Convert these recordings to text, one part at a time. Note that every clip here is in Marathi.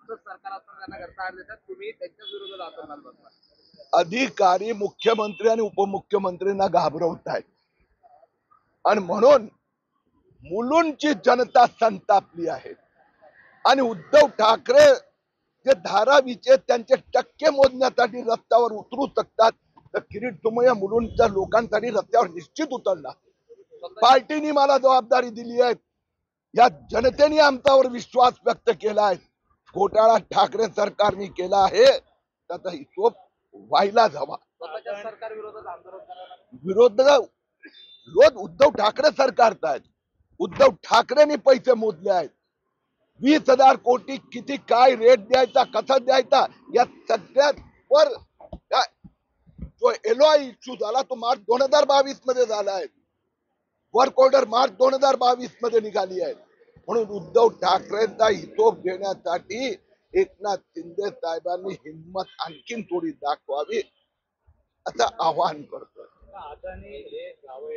तुमचं सरकार असताना त्यांना करता आलं देतात, तुम्ही त्यांच्या विरोधात आंदोलनात बसला. अधिकारी मुख्यमंत्री आणि उपमुख्यमंत्र्यांना घाबरवतायत आणि म्हणून मुलुंडची जनता संतापली आहे आणि उद्धव ठाकरे जे धारावीचे त्यांचे टक्के मोजण्यासाठी रस्त्यावर उतरू शकतात तर किरीट सोमय्या मुलुंडच्या लोकांसाठी रस्त्यावर निश्चित उतरणार. पार्टीने मला जबाबदारी दिली आहे, या जनतेने आमच्यावर विश्वास व्यक्त केला आहे. घोटाळा ठाकरे सरकारने केला आहे त्याचा हिशोब व्हायलाच हवा. स्वतःच्या सरकार विरोधात आंदोलन करायला विरोध विरोध उद्धव ठाकरे सरकारचा आहे. उद्धव ठाकरेंनी पैसे मोजले आहेत. 20,000 कोटी किती काय रेट द्यायचा कसा द्यायचा या सगळ्यात वर जो LOI इश्यू झाला तो मार्च 2022 मध्ये झाला आहे. वर्क ऑर्डर मार्च 2022 मध्ये निघाली आहे. म्हणून उद्धव ठाकरेंचा हिशोब घेण्यासाठी एकनाथ शिंदे साहेबांनी हिंमत आणखीन थोडी दाखवावी असं आवाहन करतो. अदानी हे गावं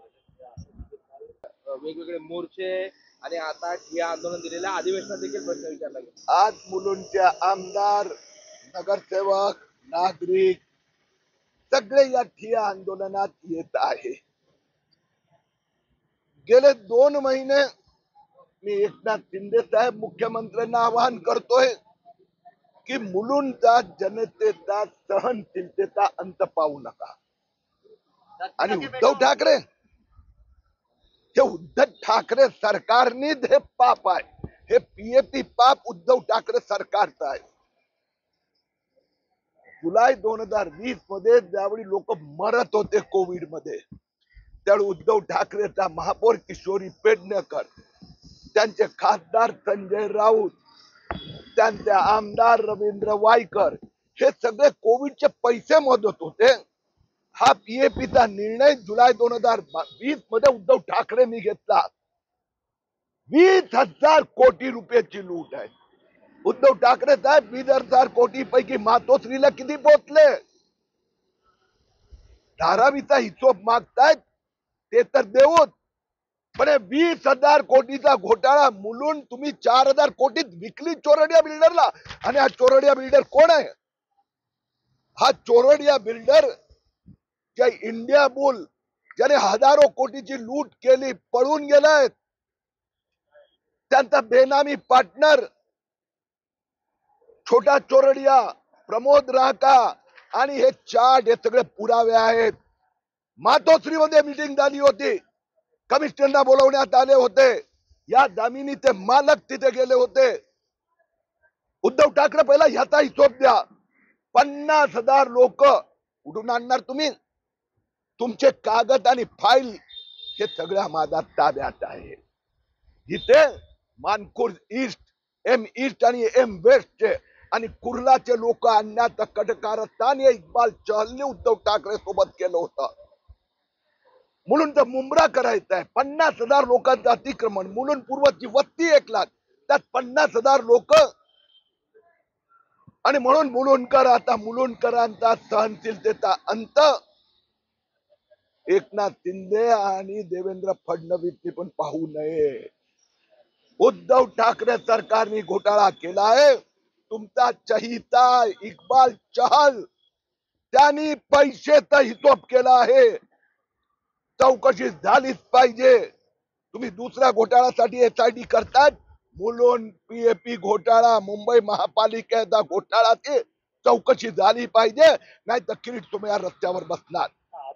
वेगवेगळे मोर्चे आणि आता ठिय्या आंदोलन दिलेल्या अधिवेशनात देखील प्रश्न विचारला गेला. आज मुलुंडचे आमदार, नगरसेवक, नागरिक सगळे या ठिय्या आंदोलनात येत आहे. गेले 2 महिने मी एकनाथ शिंदे साहेब मुख्यमंत्र्यांना आवाहन करतोय की मुलुंडचा जनतेचा सहनशीलतेचा अंत पाहू नका. आणि उद्धव ठाकरे हे उद्धव ठाकरे सरकारनेच हे पाप आहे. हे PAP पाप उद्धव ठाकरे सरकारचं आहे. जुलै 2020 मध्ये ज्यावेळी लोक मरत होते कोविड मध्ये त्यावेळी उद्धव ठाकरेचा महापौर किशोरी पेडणेकर, त्यांचे खासदार संजय राऊत, त्यांचे आमदार रवींद्र वायकर हे सगळे कोविडचे पैसे मोजत होते. हा PAPचा निर्णय जुलै 2020 मध्ये उद्धव ठाकरेंनी घेतला. 20,000 कोटी रुपयाची लूट आहे. उद्धव ठाकरे साहेब 20,000 कोटी पैकी मातोश्रीला किती पोचले? धारावीचा हिशोब मागतायत ते तर देऊच, पण 20,000 कोटीचा घोटाळा मुलुंड तुम्ही 4,000 कोटीत विकली चोरडिया बिल्डरला. आणि हा चोरडिया बिल्डर कोण आहे? हा चोरडिया बिल्डर ज्या इंडिया बुल ज्याने हजारो कोटीची लूट केली पळून गेलाय, त्यांचा बेनामी पार्टनर छोटा चोरडिया, प्रमोद राका आणि हे चार्ट हे सगळे पुरावे आहेत. मातोश्रीमध्ये मीटिंग झाली होती, कमिशनरना बोलवण्यात आले होते, या जमिनीचे मालक तिथे गेले होते. उद्धव ठाकरे पहिला ह्याचा हिशोब द्या. 50,000 लोक कुठून आणणार तुम्ही? तुमचे कागद आणि फाईल हे सगळ्या माझ्या ताब्यात आहे. इथे मानखुर ईस्ट, M ईस्ट आणि M वेस्टचे आणि कुर्लाचे लोक आणण्याचं कडकारस्थान हे इक्बाल चहलने उद्धव ठाकरे सोबत केलं होतं. मुलुंड मुंब्रा करायचा आहे. 50,000 लोकांचं अतिक्रमण. मुलुंड पूर्वची वस्ती 1 लाख, त्यात 50,000 लोक. आणि म्हणून मुलुंडकर आता मुलुंडकरांचा सहनशीलतेचा अंत एकनाथ शिंदे आणि देवेंद्र फडणवीसनी पण पाहू नये. उद्धव ठाकरे सरकारने घोटाळा केलाय. तुमचा चहिता इक्बाल चहल त्यांनी पैशाचा हिशोब केला आहे. चौकशी झालीच पाहिजे. तुम्ही दुसऱ्या घोटाळ्यासाठी SIT करतात. मुलुंड PAP घोटाळा, मुंबई महापालिकेचा घोटाळा ते चौकशी झाली पाहिजे, नाही तर किरीट सोमय्या रस्त्यावर बसणार.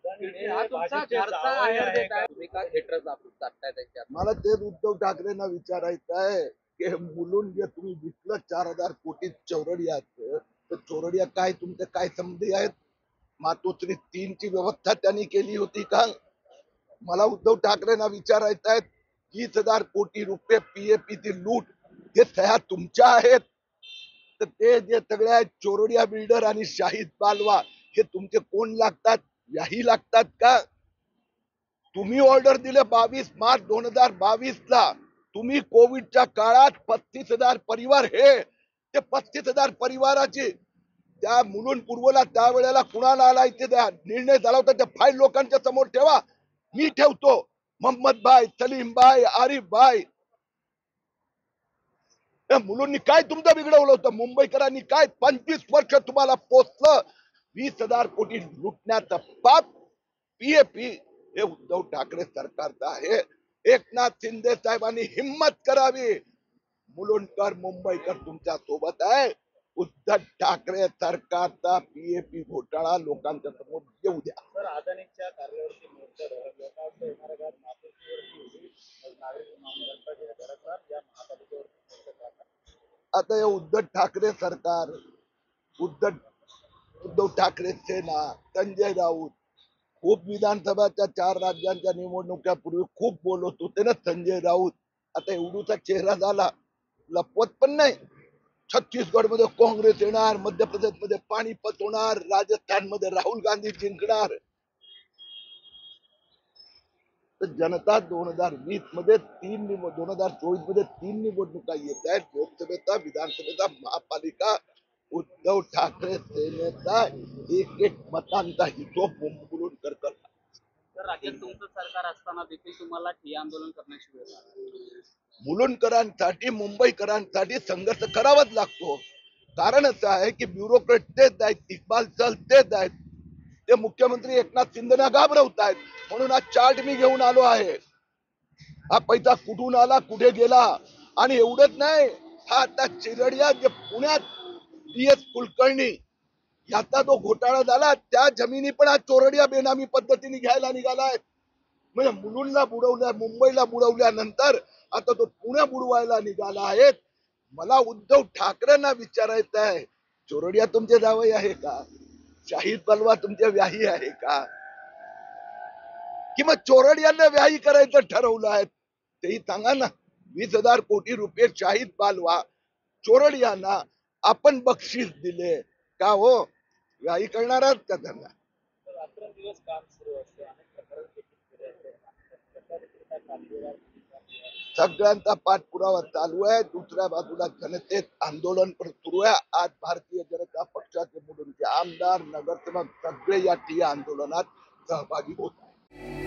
मला तेच उद्धव ठाकरेंना विचारायचं आहे की मुलुंड जे तुम्ही विकलं 4,000 कोटी चौरडियाचं, तर चौरडिया काय तुमचे काय संबंधी आहेत? मातोश्री 3 ची व्यवस्था त्यांनी केली होती का? मला उद्धव ठाकरेंना विचारायचं आहे, 20,000 कोटी रुपये PAP ची लूट हे सह्या तुमच्या आहेत, तर ते जे सगळ्या चोरडिया बिल्डर आणि शाहिद बालवा हे तुमचे कोण लागतात? याही लागतात का? तुम्ही ऑर्डर दिले 22 मार्च 2022 ला. तुम्ही कोविडच्या काळात 35,000 परिवार हे ते 35,000 परिवाराची त्या मुलुंड पूर्वला त्यावेळेला कुणाला आला इथे निर्णय झाला होता, त्या फाईल लोकांच्या समोर ठेवा. मी ठेवतो. मोहम्मद भाई, सलीम भाई, आरिफ भाई, या मुलांनी काय तुमचं बिघडवलं होतं? मुंबईकरांनी काय 25 वर्ष तुम्हाला पोचलं? 20,000 कोटी लुटण्याचं पाप पीएपी हे उद्धव ठाकरे सरकारचं आहे. एकनाथ शिंदे साहेबांनी हिम्मत करावी. मुलुंडकर मुंबईकर तुमच्या सोबत आहे. उद्धव ठाकरे सरकारचा पीएपी घोटाळा लोकांच्या समोर येऊ द्या. सर, अदानीच्या कार्यावरती मोर्चा धरला का असं येणाऱ्या काळात मातोश्रीवरती होईल, नागरिक मनपाचे धरकणार या महापालिकेवरती मोर्चा टाकणार. आता हे उद्धव ठाकरे सरकार, उद्धव ठाकरे सेना, संजय राऊत खूप विधानसभाच्या 4 राज्यांच्या निवडणुकीपूर्वी खूप बोलत होते ना संजय राऊत. आता एवढूचा चेहरा झाला, लपवत पण नाही. छत्तीसगड मध्ये काँग्रेस येणार, मध्य प्रदेश मध्ये पाणीपत होणार, राजस्थान मध्ये राहुल गांधी जिंकणार. तर जनता 2020 मध्ये 2024 मध्ये 3 निवडणुका येत आहेत, लोकसभेचा, विधानसभेचा, महापालिका. उद्धव ठाकरे सेनेचा एक मतांचा हिशोब बोंबलून करतात. तर राज्यात तुमचं सरकार असताना देखील तुम्हाला ठिय्या आंदोलन करण्याची वेळ आली. मुलुंडकरांसाठी, मुंबईकरांसाठी संघर्ष करावाच लागतो. कारण असं आहे की ब्युरोक्रेट तेच आहेत, इक्बाल चल तेच आहेत. ते मुख्यमंत्री एकनाथ शिंदेना घाबरवत आहेत. म्हणून हा चार्ट मी घेऊन आलो आहे. हा पैसा कुठून आला, कुठे गेला. आणि एवढंच नाही, हा आता चिरडिया जे पुण्यात DS कुलकर्णी याचा जो घोटाळा झाला, त्या जमिनी पण आज चोरडिया बेनामी पद्धतीने घ्यायला निघालाय. म्हणजे मुलुंडला बुडवल्या, मुंबईला बुडवल्यानंतर आता तो पुणे बुडवायला निघाला आहे. मला उद्धव ठाकरेंना विचारायचं आहे, चोरडिया तुमचे जावई आहे का? शाहीद बलवा तुमचे व्याही आहे का? कि मग चोरडियांना व्याही करायचं ठरवलं आहे? तेही सांगा ना. 20,000 कोटी रुपये शाहीद बालवा चोरडियांना आपण बक्षीस दिले का हो? व्याही करणार आहात का त्यांना? रात्रंदिवस काम सुरू असते, अनेक प्रकार देखील सगळ्यांचा पाठपुरावा चालू आहे. दुसऱ्या बाजूला जनतेत आंदोलन पण सुरू आहे. आज भारतीय जनता पक्षाचे मुलुंडचे आमदार, नगरसेवक सगळे या ठिय्या आंदोलनात सहभागी होत आहेत.